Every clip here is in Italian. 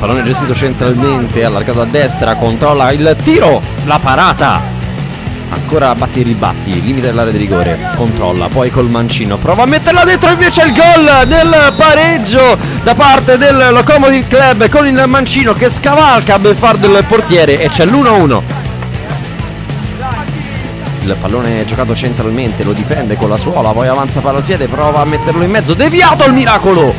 pallone gestito centralmente, allargato a destra, controlla il tiro, la parata, ancora batti e ribatti, limite dell'area di rigore, controlla, poi col mancino, prova a metterla dentro, invece il gol del pareggio da parte del Lokomotiv Club con il mancino che scavalca a beffardo del portiere e c'è l'1-1. Il pallone è giocato centralmente, lo difende con la suola, poi avanza palla al piede, prova a metterlo in mezzo, deviato il miracolo!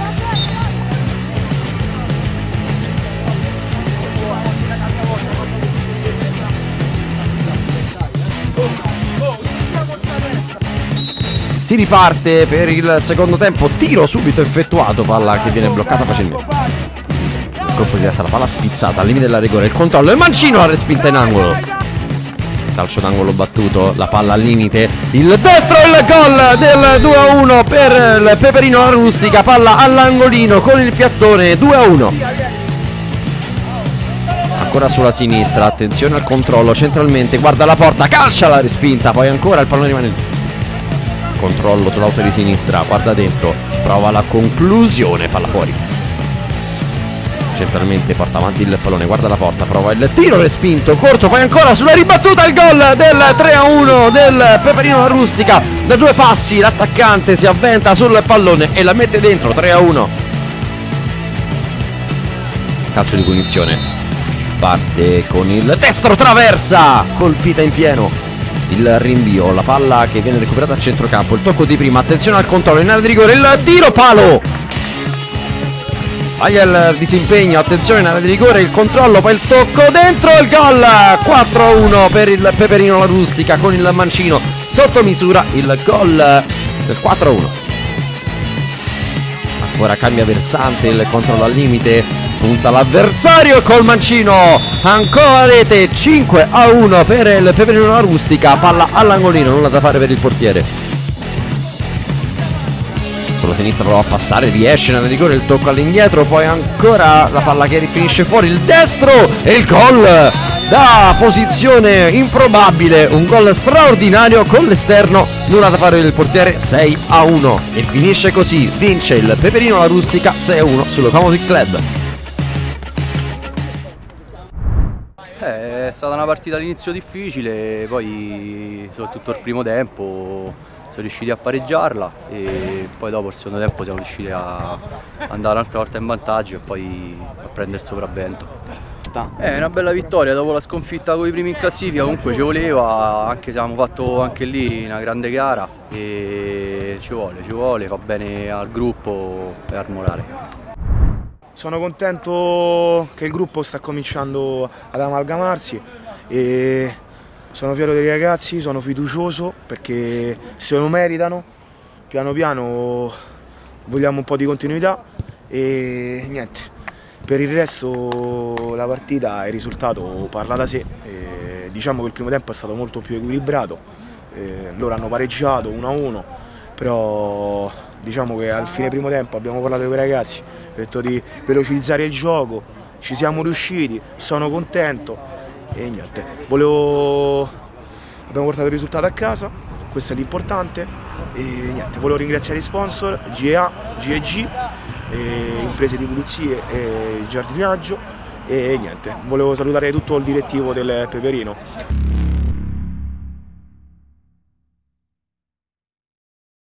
Si riparte per il secondo tempo, tiro subito effettuato, palla che viene bloccata facilmente. Colpo di testa, la palla spizzata al limite della rigore, il controllo, il mancino la respinta in angolo. Calcio d'angolo battuto, la palla al limite, il destro, il gol del 2-1 per il Peperino La Rustica, palla all'angolino con il piattone, 2-1. Ancora sulla sinistra, attenzione al controllo centralmente, guarda la porta, calcia la respinta, poi ancora il pallone rimane lì. Controllo sull'auto di sinistra, guarda dentro, prova la conclusione, palla fuori. Centralmente porta avanti il pallone, guarda la porta, prova il tiro respinto, corto, poi ancora sulla ribattuta il gol del 3-1 del Peperino La Rustica. Da due passi l'attaccante si avventa sul pallone e la mette dentro, 3-1. Calcio di punizione, parte con il destro, traversa, colpita in pieno. Il rinvio, la palla che viene recuperata a centrocampo, il tocco di prima, attenzione al controllo in area di rigore, il tiro, palo. Il disimpegno, attenzione in area di rigore, il controllo, poi il tocco dentro, il gol, 4-1 per il Peperino La Rustica con il mancino sotto misura, il gol del 4-1. Ancora cambia versante, il controllo al limite, punta l'avversario col mancino, ancora rete, 5-1 per il Peperino La Rustica, palla all'angolino, nulla da fare per il portiere. Sulla sinistra prova a passare, riesce nel rigore, il tocco all'indietro, poi ancora la palla che finisce fuori, il destro e il gol da posizione improbabile, un gol straordinario con l'esterno, nulla da fare per il portiere, 6-1 e finisce così, vince il Peperino La Rustica 6-1 sul Lokomotiv Club. È stata una partita all'inizio difficile, poi soprattutto il primo tempo siamo riusciti a pareggiarla e poi dopo il secondo tempo siamo riusciti a andare un'altra volta in vantaggio e poi a prendere il sopravvento. È una bella vittoria dopo la sconfitta con i primi in classifica, comunque ci voleva, anche se abbiamo fatto anche lì una grande gara e ci vuole, fa bene al gruppo e al morale. Sono contento che il gruppo sta cominciando ad amalgamarsi e sono fiero dei ragazzi, sono fiducioso perché se lo meritano, piano piano vogliamo un po' di continuità e niente, per il resto la partita, il risultato parla da sé, diciamo che il primo tempo è stato molto più equilibrato, loro hanno pareggiato 1-1, però diciamo che al fine primo tempo abbiamo parlato con i ragazzi, ho detto di velocizzare il gioco, ci siamo riusciti, sono contento. E niente, abbiamo portato il risultato a casa, questo è l'importante e niente, volevo ringraziare gli sponsor, GEA, GEG, imprese di pulizie e giardinaggio e niente, volevo salutare tutto il direttivo del Peperino.